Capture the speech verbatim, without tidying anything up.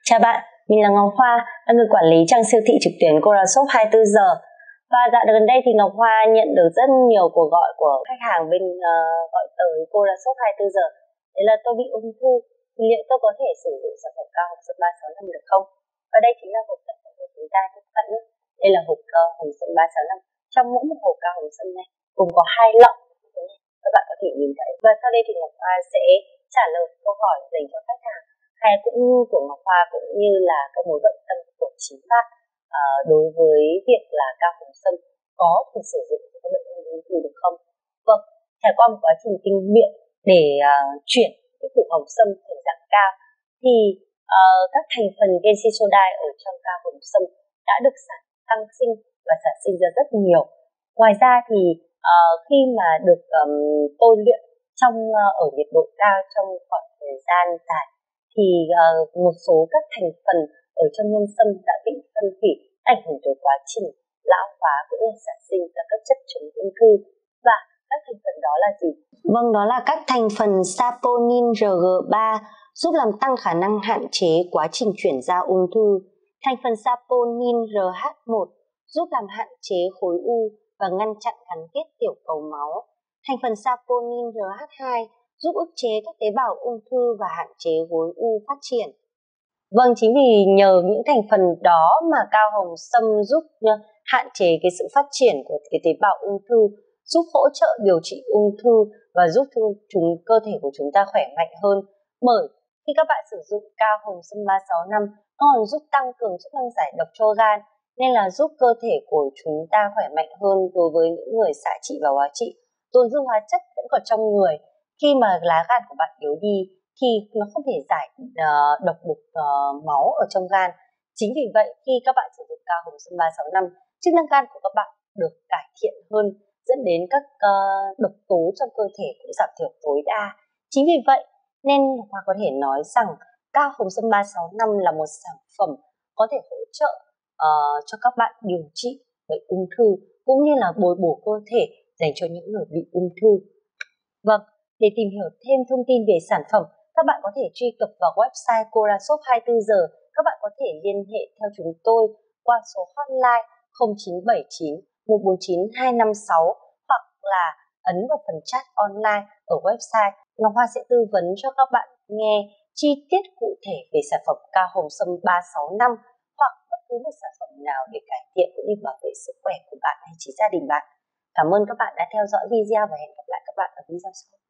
Chào bạn, mình là Ngọc Hoa, là người quản lý trang siêu thị trực tuyến Corashop hai mươi tư giờ. Và dạo gần đây thì Ngọc Hoa nhận được rất nhiều cuộc gọi của khách hàng bên uh, gọi tới Corashop hai mươi tư giờ. Đấy là tôi bị ung thư, thì liệu tôi có thể sử dụng sản phẩm cao hồng sâm ba sáu năm được không? Và đây chính là hộp sản phẩm của chúng ta các bạn nhé. Đây là hộp uh, hồng sâm ba sáu năm. Trong mỗi một hộp cao hồng sâm này cùng có hai lọ. Các bạn có thể nhìn thấy. Và sau đây thì Ngọc Hoa sẽ trả lời câu hỏi dành cho khách hàng hay cũng như của Ngọc Hoa cũng như là các mối bận tâm của chính bạn uh, đối với việc là cao hồng sâm có thể sử dụng cho các bệnh nhân ung thư được không? Vâng, trải qua một quá trình tinh luyện để uh, chuyển cái củ hồng sâm thành dạng cao thì uh, các thành phần gencisodai ở trong cao hồng sâm đã được sản tăng sinh và sản sinh ra rất nhiều. Ngoài ra thì uh, khi mà được um, tôi luyện trong uh, ở nhiệt độ cao trong khoảng thời gian dài thì uh, một số các thành phần ở trong nhân sâm đã bị phân hủy, ảnh hưởng tới quá trình lão hóa cũng như sản sinh ra các chất chống ung thư. Và các thành phần đó là gì? Vâng, đó là các thành phần saponin R G ba giúp làm tăng khả năng hạn chế quá trình chuyển ra ung thư, thành phần saponin R H một giúp làm hạn chế khối u và ngăn chặn gắn kết tiểu cầu máu, thành phần saponin R H hai giúp ức chế các tế bào ung thư và hạn chế khối u phát triển. Vâng, chính vì nhờ những thành phần đó mà cao hồng sâm giúp hạn chế cái sự phát triển của cái tế bào ung thư, giúp hỗ trợ điều trị ung thư và giúp cho chúng cơ thể của chúng ta khỏe mạnh hơn. Bởi khi các bạn sử dụng cao hồng sâm ba sáu năm, nó còn giúp tăng cường chức năng giải độc cho gan, nên là giúp cơ thể của chúng ta khỏe mạnh hơn đối với những người xạ trị và hóa trị. Tồn dư hóa chất vẫn còn trong người. Khi mà lá gan của bạn yếu đi thì nó không thể giải uh, độc được uh, máu ở trong gan. Chính vì vậy khi các bạn sử dụng cao hồng sâm ba sáu năm, chức năng gan của các bạn được cải thiện hơn, dẫn đến các uh, độc tố trong cơ thể cũng giảm thiểu tối đa. Chính vì vậy nên Hoa có thể nói rằng cao hồng sâm ba sáu năm là một sản phẩm có thể hỗ trợ uh, cho các bạn điều trị bệnh ung thư cũng như là bồi bổ cơ thể dành cho những người bị ung thư. Vâng, để tìm hiểu thêm thông tin về sản phẩm, các bạn có thể truy cập vào website Corashop hai mươi tư giờ. Các bạn có thể liên hệ theo chúng tôi qua số hotline không chín bảy chín một bốn chín hai năm sáu hoặc là ấn vào phần chat online ở website. Ngọc Hoa sẽ tư vấn cho các bạn nghe chi tiết cụ thể về sản phẩm cao hồng sâm ba sáu năm hoặc bất cứ một sản phẩm nào để cải thiện cũng như bảo vệ sức khỏe của bạn hay chính gia đình bạn. Cảm ơn các bạn đã theo dõi video và hẹn gặp lại các bạn ở video sau.